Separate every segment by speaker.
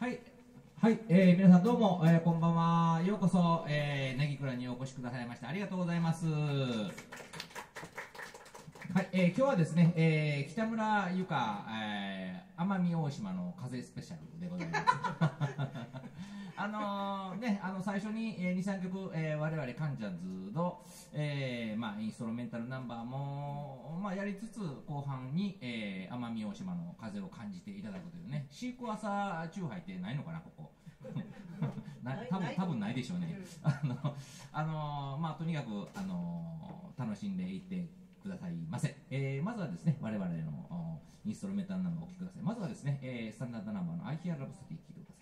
Speaker 1: はい、はい、皆さんどうも、こんばんは。ようこそ、ネギクラにお越しくださいましてありがとうございます。はい、今日はですね、北村ゆか、奄美大島の風スペシャルでございます。最初に、2、3曲、我々カンチャンズの、インストロメンタルナンバーも、やりつつ後半に、奄美大島の風を感じていただくというね。シークワーサーチューハイってないのかなここ。多分ないでしょうね。とにかく楽しんでいってくださいませ。まずはですね、我々のインストロメンタルナンバーをお聴きください。まずはですね、スタンダードナンバーの I Hear Love Story 聴いてください。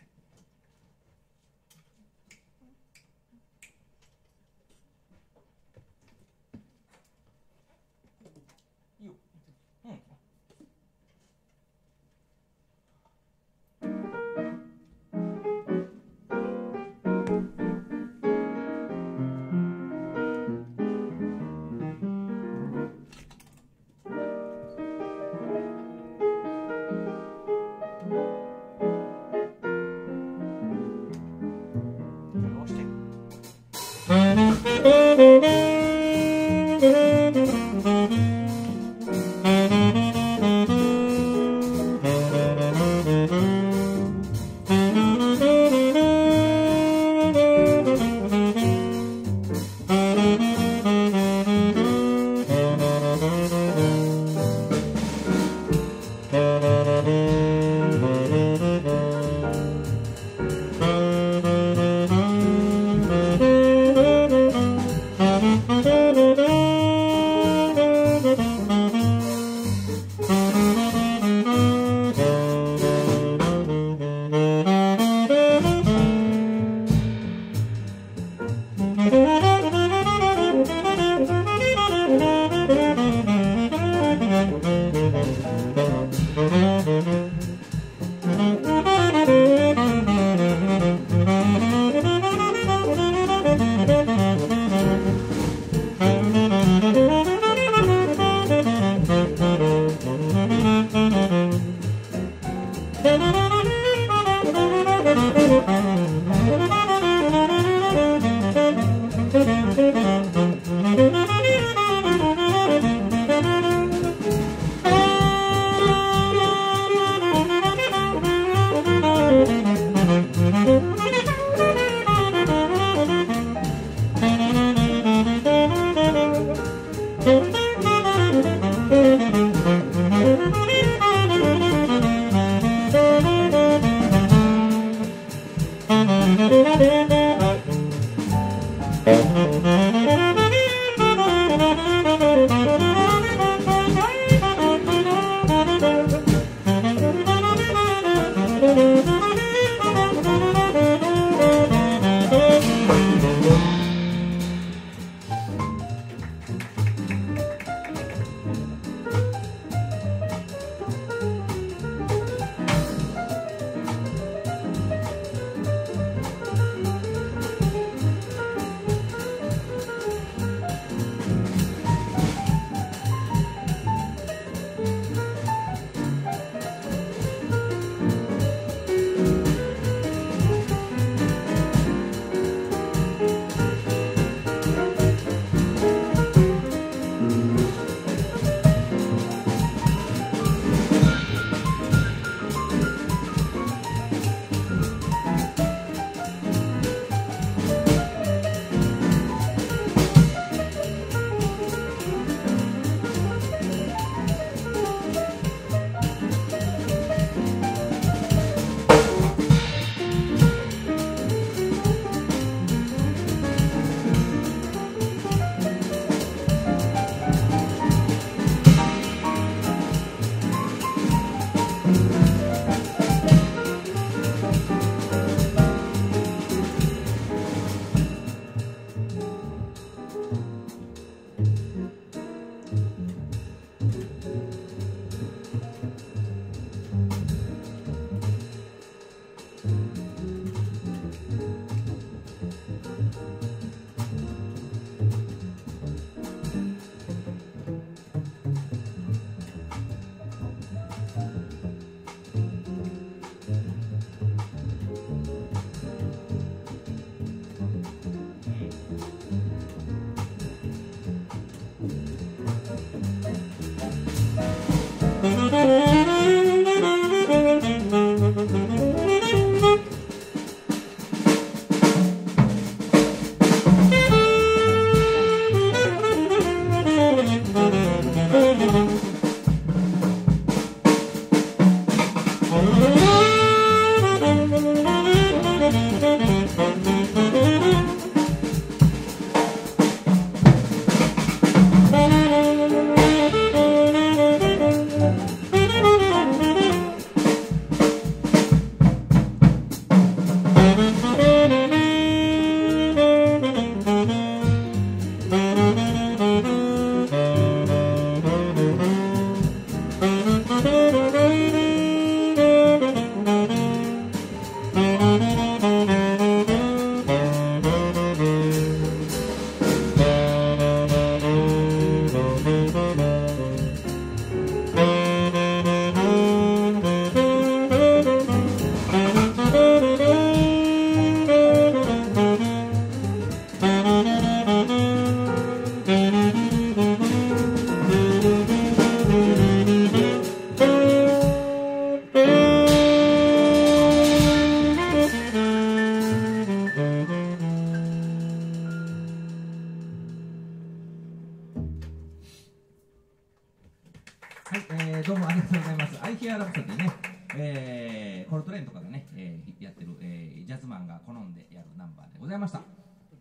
Speaker 1: はい、どうもありがとうございます。アイヒアラプソディね、コルトレーンとかでね、やってる、ジャズマンが好んでやるナンバーでございました。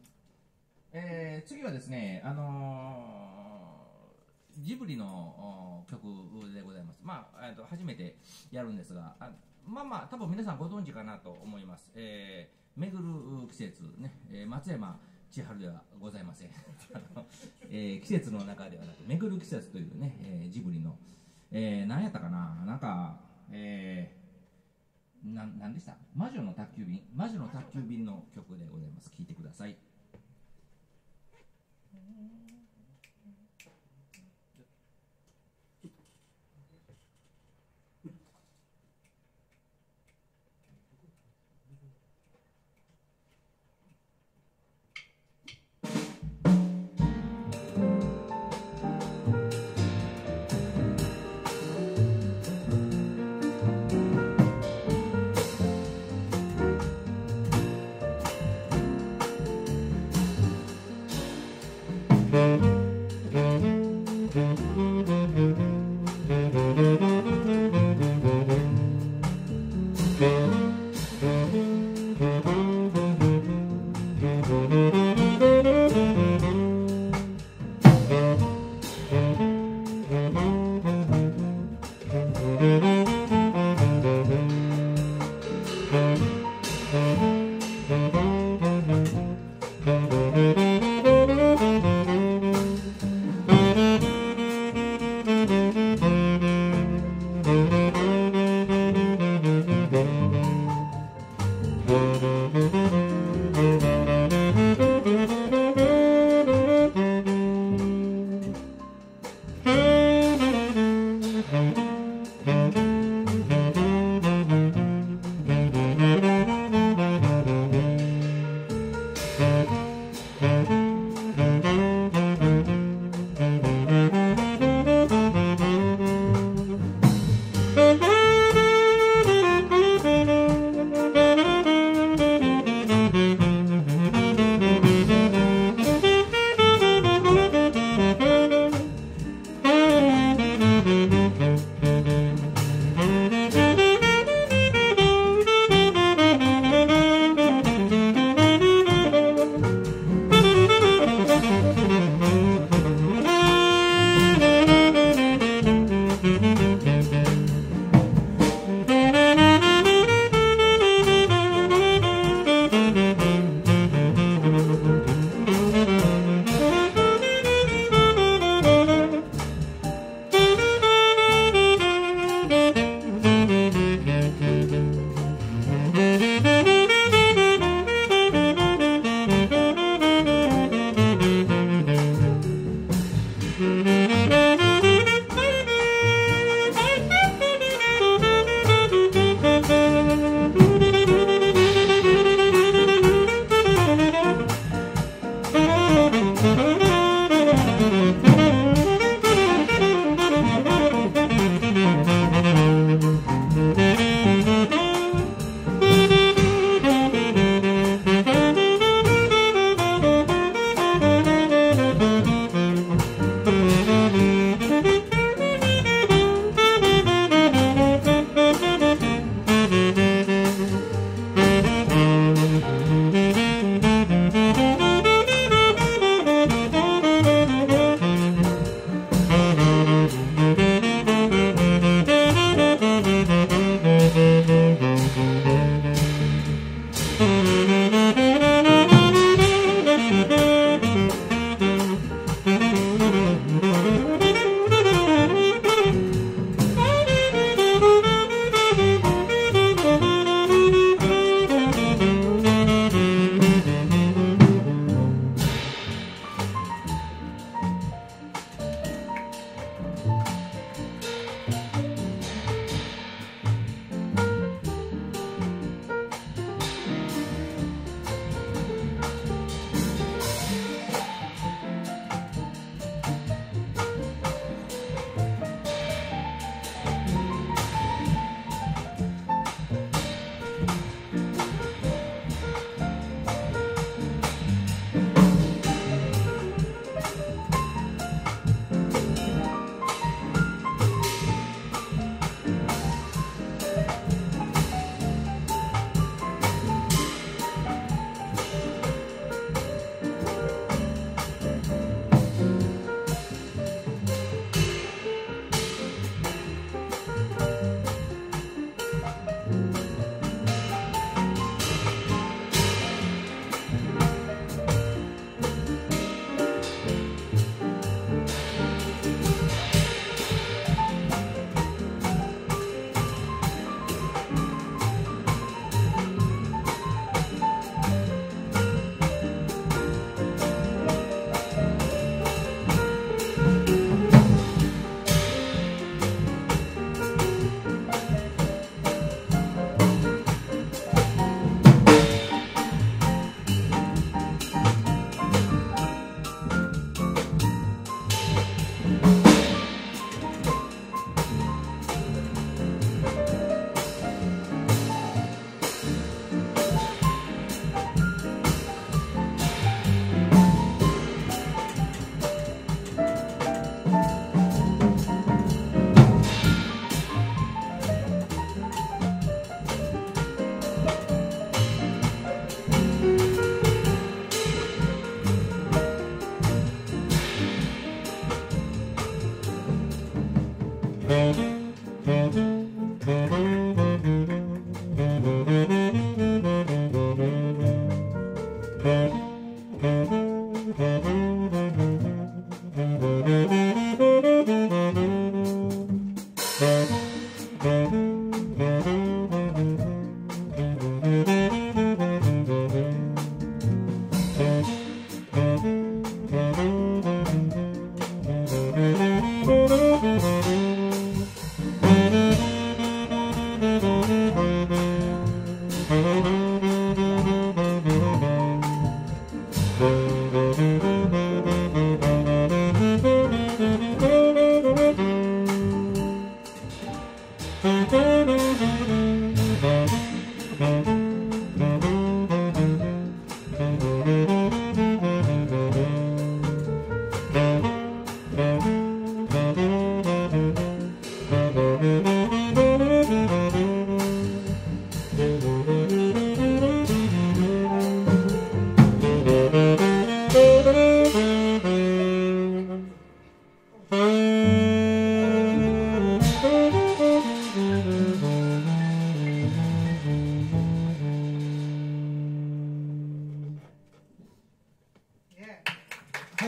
Speaker 1: 次はですね、ジブリの曲でございます。まあ、初めてやるんですが、多分皆さんご存知かなと思います。巡る季節ね、松山千春ではございません。季節の中ではなく、巡る季節というね、ジブリの、何やったかな、なんか、なんでした、魔女の宅急便の曲でございます。聴いてください。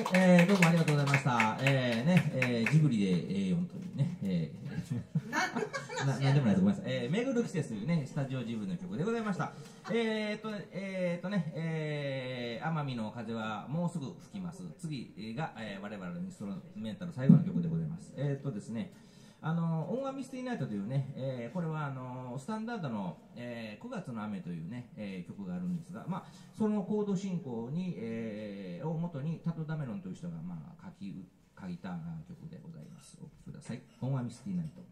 Speaker 1: どうもありがとうございました。ジブリで、本当にね、なんでもないと思います。めぐる季節というね、スタジオジブリの曲でございました。奄美の風はもうすぐ吹きます。次が、我々のインストルメンタル最後の曲でございます。ですね、オンアミスティナイトというね、これはスタンダードの、9月の雨というね、曲があるんですが、まあ、そのコード進行に、を元にタト・ダメロンという人が、まあ、書いた曲でございます。お聴きください。オンアミスティナイト。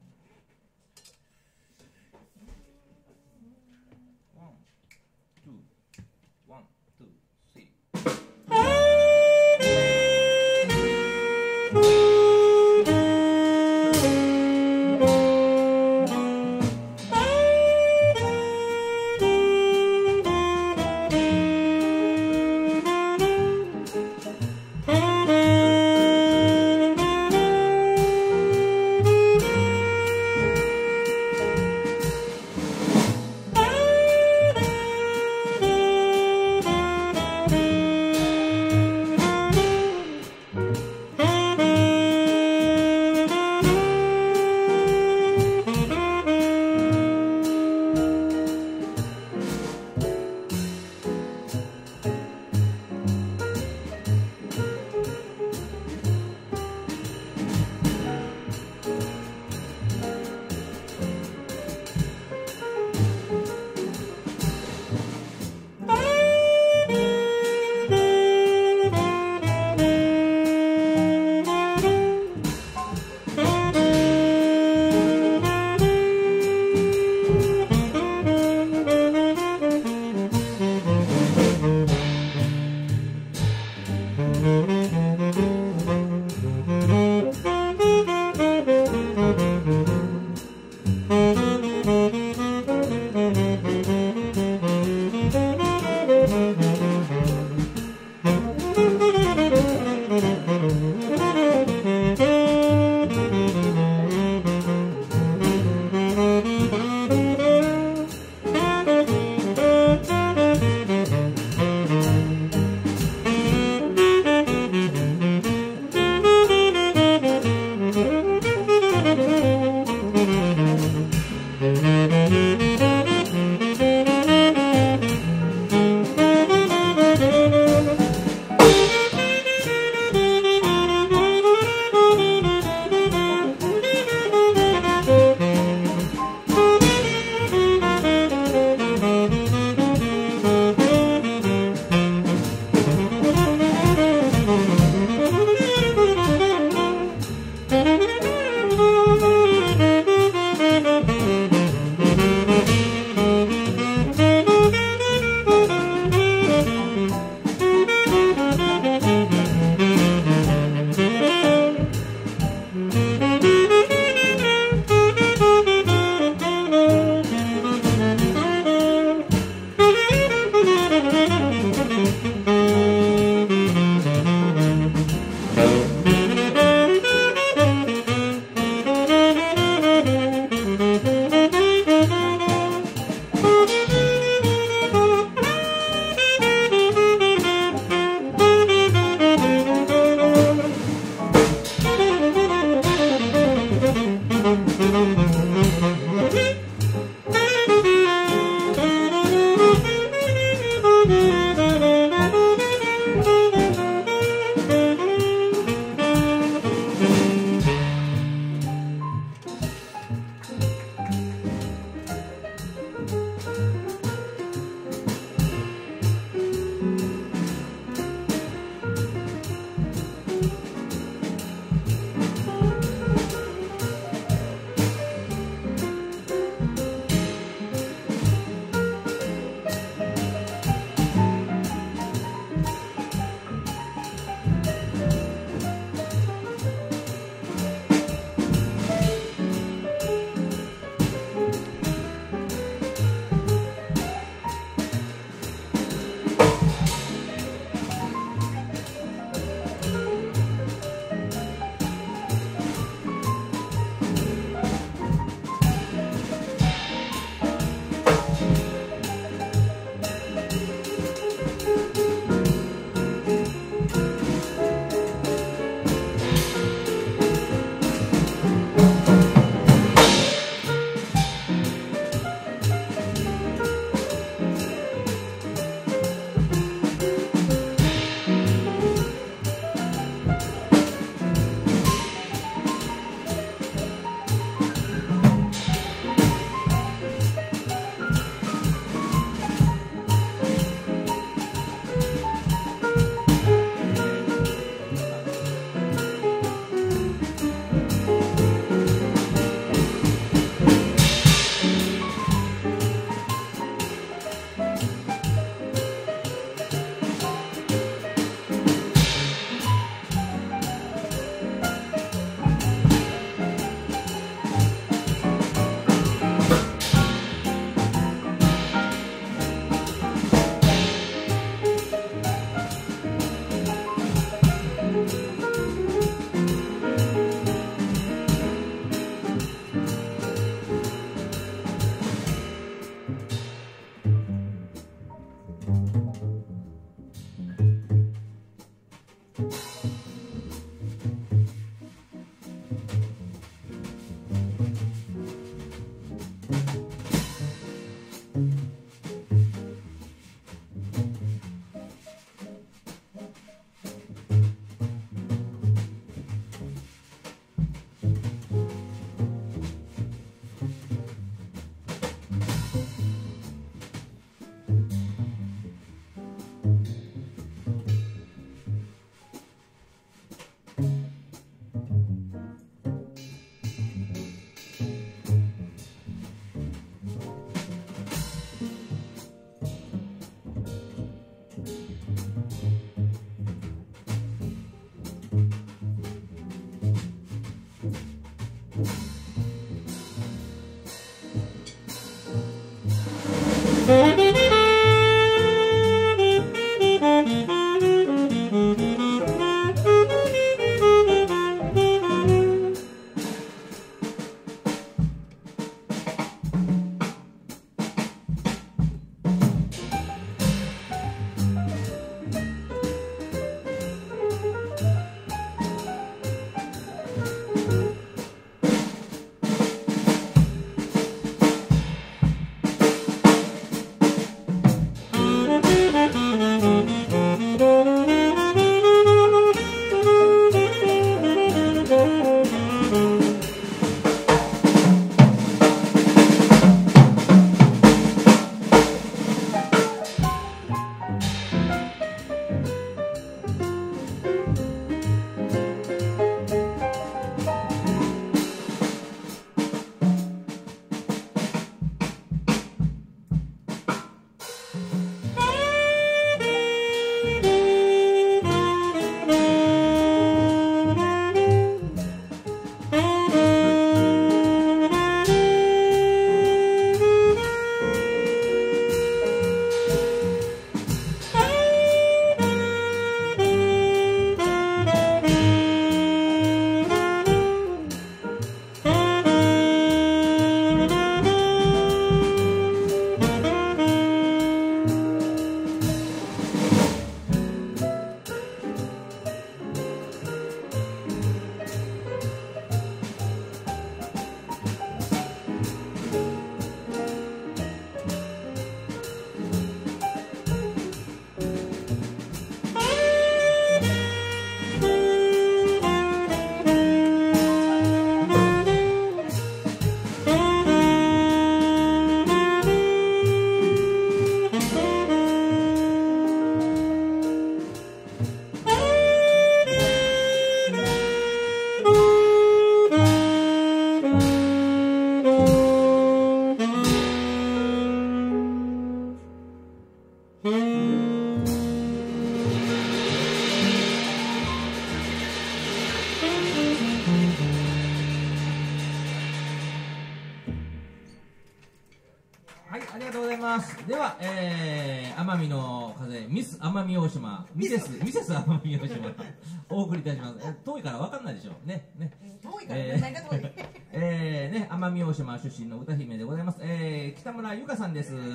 Speaker 1: はい、ありがとうございます。では、奄美の風、ミス奄美大島、ミセス奄美大島、お送りいたします。遠いから分かんないでしょう。ね。
Speaker 2: 遠いから、何が遠い
Speaker 1: ね、奄美大島出身の歌姫でございます。北村由佳さんです。
Speaker 2: ちょっとこ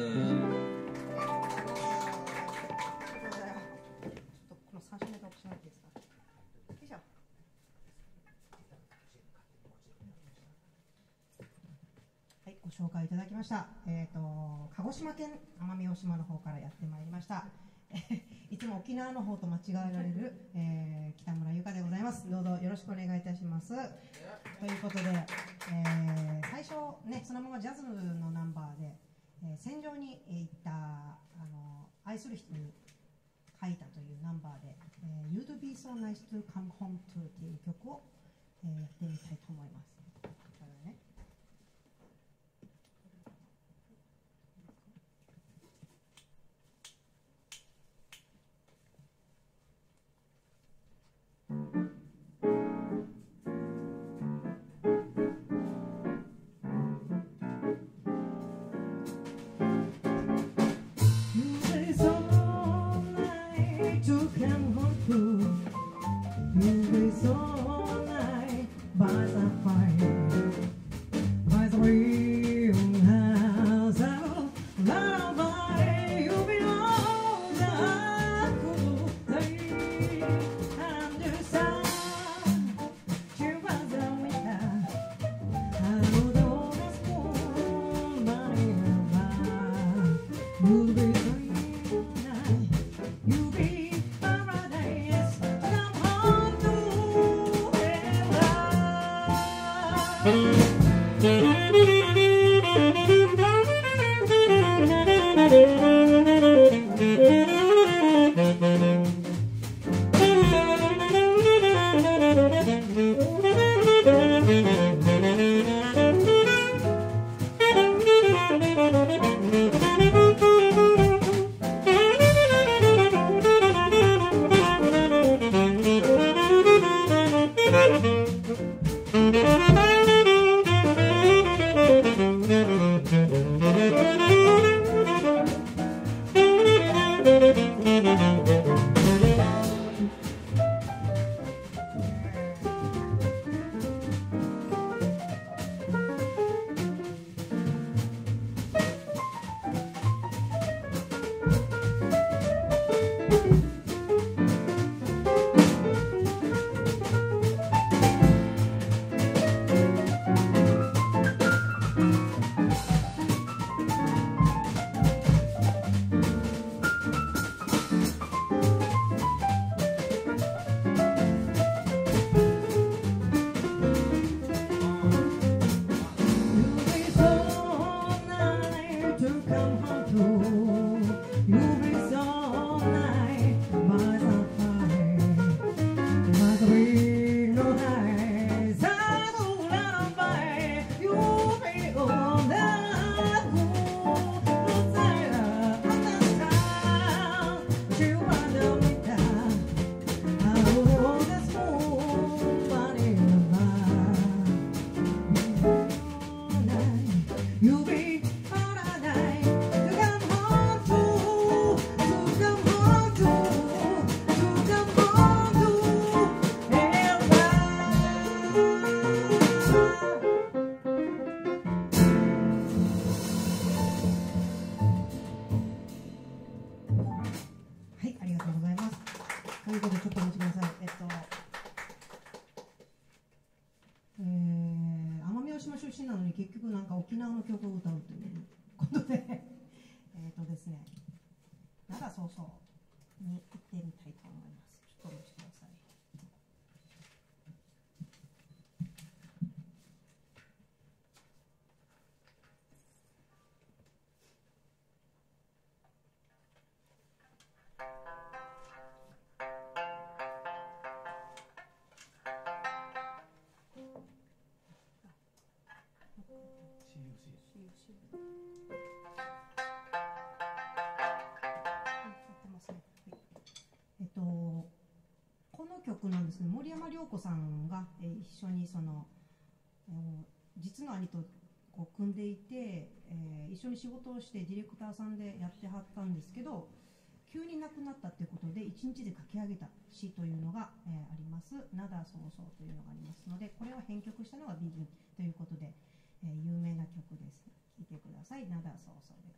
Speaker 2: の3種目が起きないですか。よいしょ。はい、ご紹介いただきました。鹿児島県奄美大島の方からやってまいりました。いつも沖縄の方と間違えられる、北村由佳でございます。どうぞよろしくお願いいたします。ということで、最初ね、そのままジャズのナンバーで、戦場に行った愛する人に書いたというナンバーで、You'd be so nice to come home to っていう曲を、やってみたいと思います。ね、By the fire いうことでちょっとお待ちください。奄美大島出身なのに結局なんか沖縄の曲を歌うということでですね、灘そうそうに行ってみたいと思います。ちょっとお待ちください。この曲なんですね。森山良子さんが、一緒に実の兄とこう組んでいて、一緒に仕事をしてディレクターさんでやってはったんですけど、急に亡くなったということで1日で書き上げた詩というのが、あります。灘そうそうというのがありますので、これを編曲したのがビギンということで、有名な曲です。聴いてください。灘そうそうです。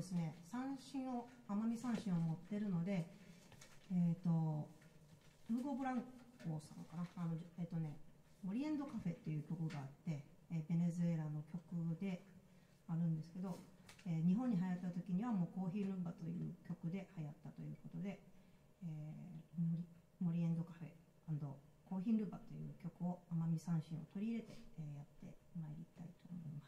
Speaker 2: ですね、三振を奄美三振を持ってるので、ウーゴ・ブランコさんかな、モリエンドカフェっていう曲があって、ベネズエラの曲であるんですけど、日本に流行った時にはもうコーヒールンバという曲で流行ったということで、モリエンドカフェ&コーヒールンバという曲を奄美三振を取り入れて、やってまいりたいと思います。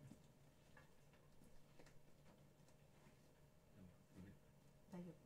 Speaker 2: 大丈夫？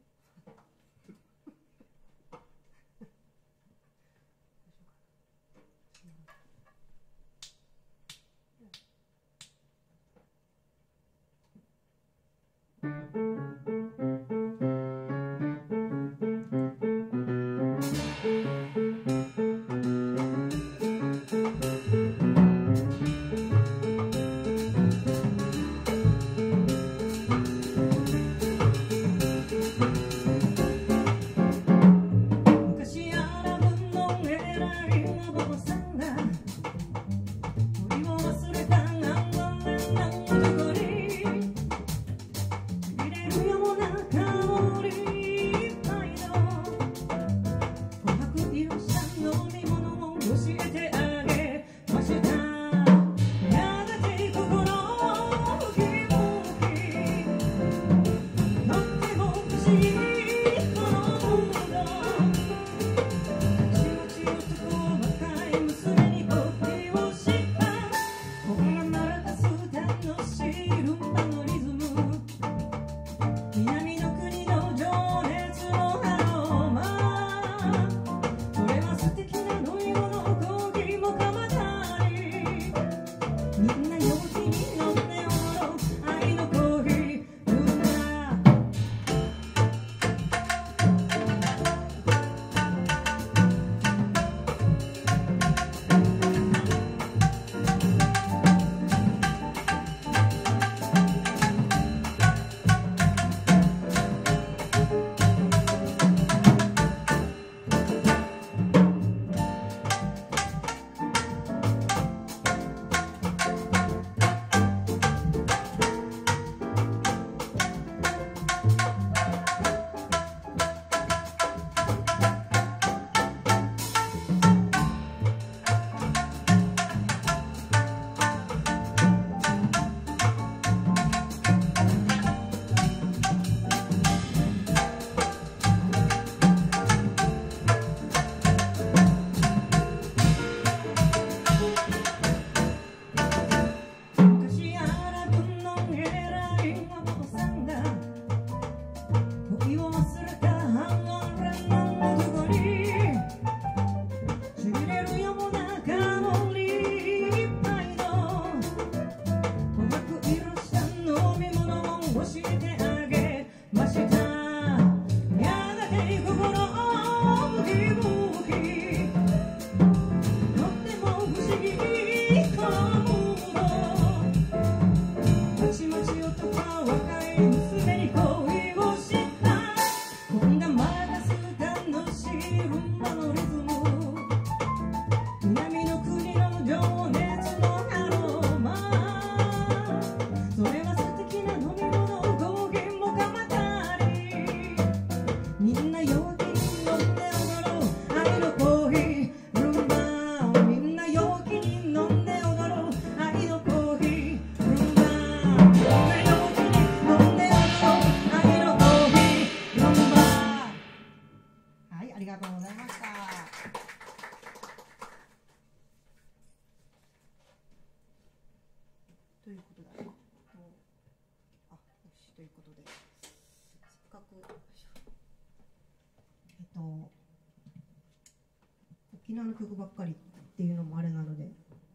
Speaker 2: 沖縄の曲ばっかりっていうのもあれなので、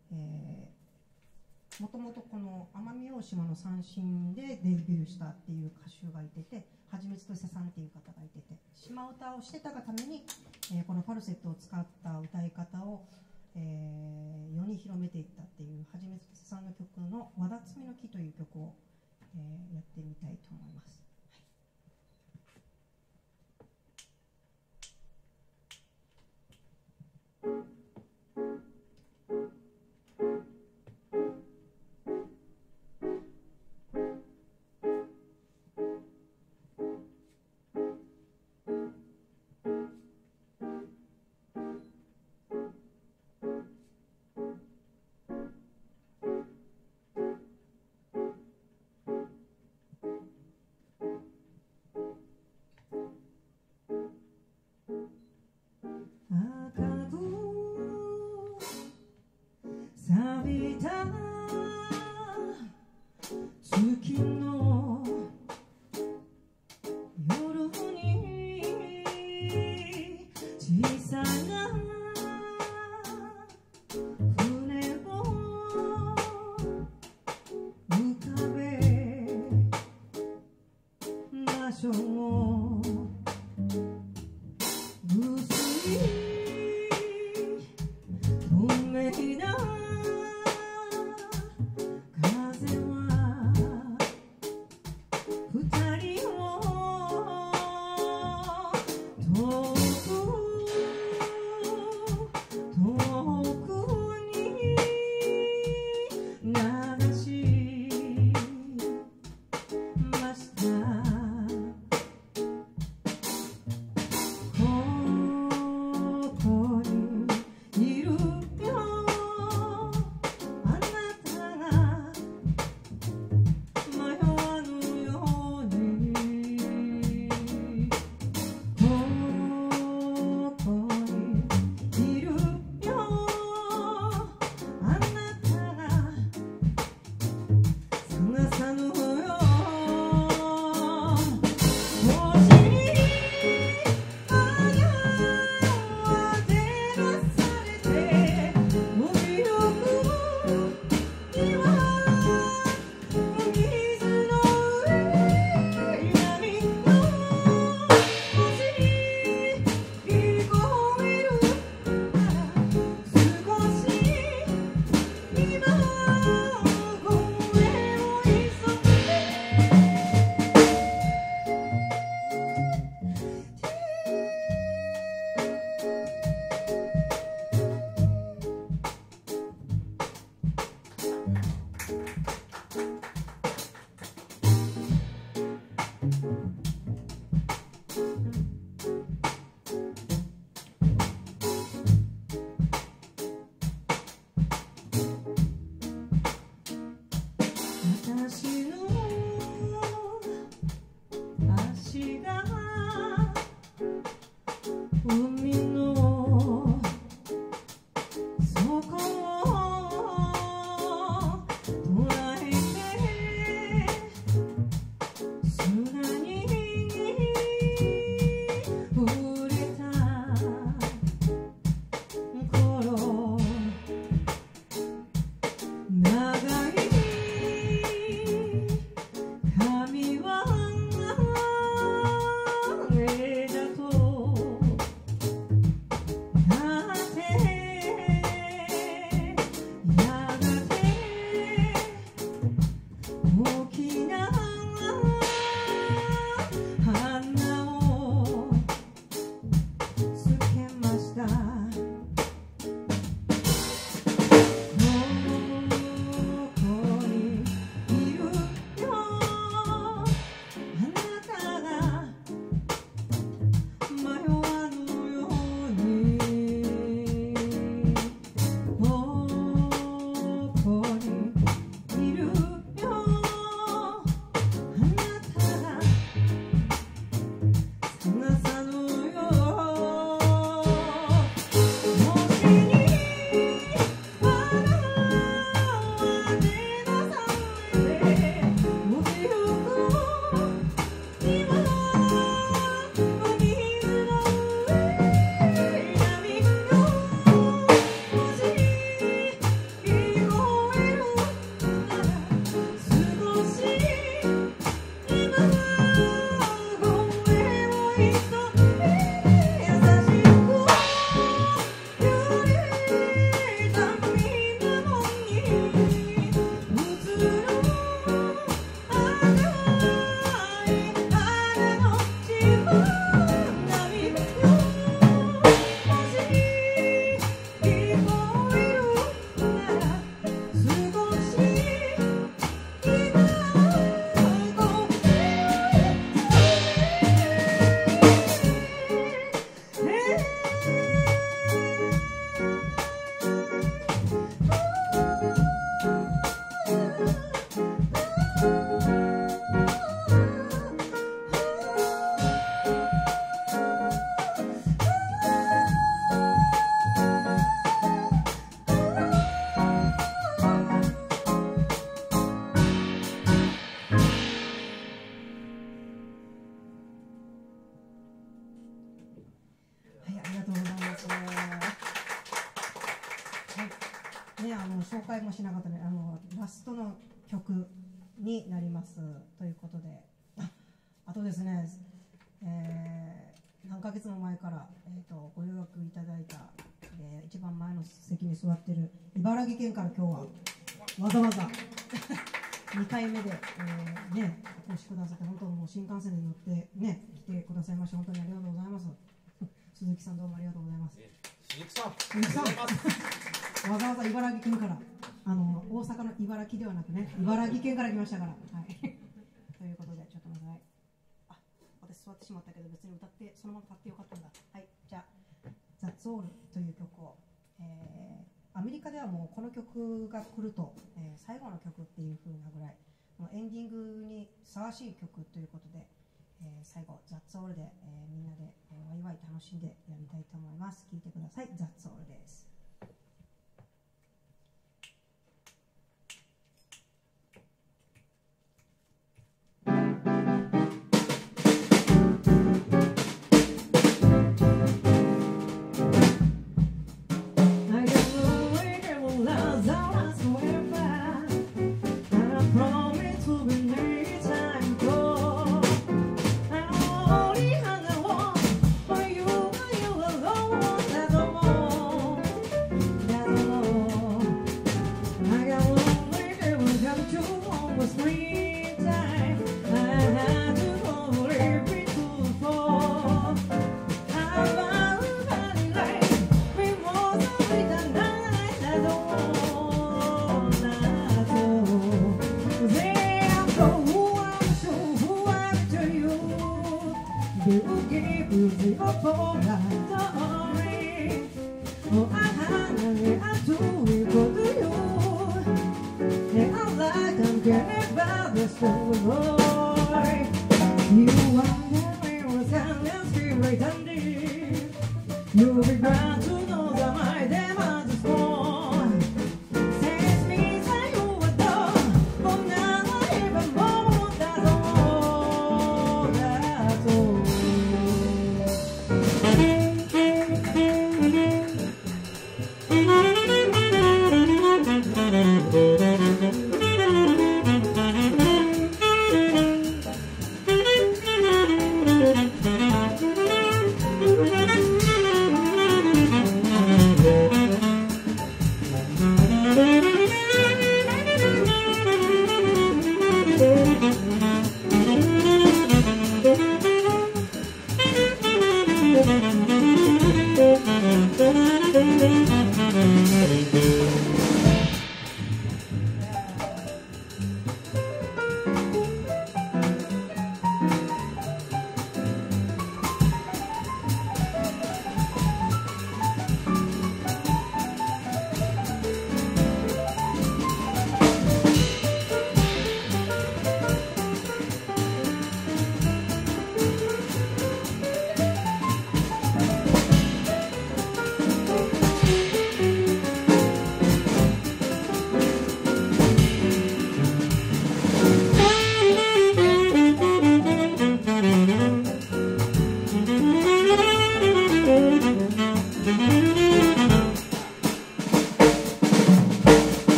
Speaker 2: もともとこの奄美大島の三振でデビューしたっていう歌手がいてて、はじめつとせさんっていう方がいてて、島唄をしてたがために、このファルセットを使った歌い方を、世に広めていったっていうはじめつとせさんの曲の「和田摘みの木」という曲を、やってみたいと思います。 紹介もしなかったね、ラストの曲になりますということで、あとですね、 ヶ月も前から、ご予約いただいた、一番前の席に座ってる茨城県から今日はわざわざ2回目で、ね、お越しくださって、本当もう新幹線に乗ってね来てくださいまして、本当にありがとうございます。鈴木さんどうもありがとうございます。
Speaker 3: 鈴木さん、
Speaker 2: わざわざ茨城県から、大阪の茨城ではなくね、茨城県から来ましたから。はい、ということで、ちょっと待ってください。あ、私座ってしまったけど、別に歌ってそのまま立ってよかったんだ。はい、じゃあ「ザッツオールという曲を、アメリカではもうこの曲が来ると、最後の曲っていう風なぐらい、もうエンディングにふさわしい曲ということで、最後「ザッツオールで、みんなで、ワイワイ楽しんでやりたいと思います。聴いてください。ザッツオールです。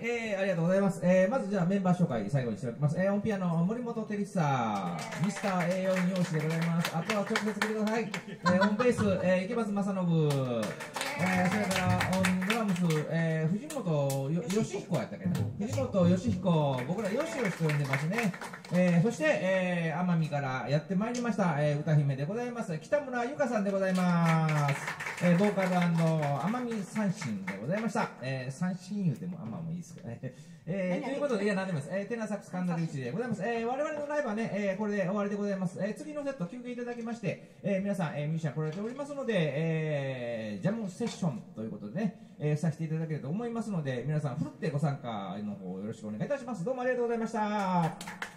Speaker 1: ありがとうございます。まずじゃあメンバー紹介最後にしておきます。音ピアノ森本照久さん、ミスター A4 用紙でございます。あとは直接来てください。オンベース、池松正信、それからオンドラムス、藤本義彦やったっけな。藤本義彦、僕らよしよしと呼んでますね。そして、奄美からやってまいりました、歌姫でございます北村由佳さんでございます。ボーカル奄美三振でございました。三振言うても奄美いいですけどね。ということで、いや、なんでもです。テナーサックス神田隆一でございます。我々のライブはね、これで終わりでございます。次のセット休憩いただきまして、皆さん、ミュージシャン来られておりますので、ジャムセッションということでね、させていただけると思いますので、皆さん、ふるってご参加の方よろしくお願いいたします。どうもありがとうございました。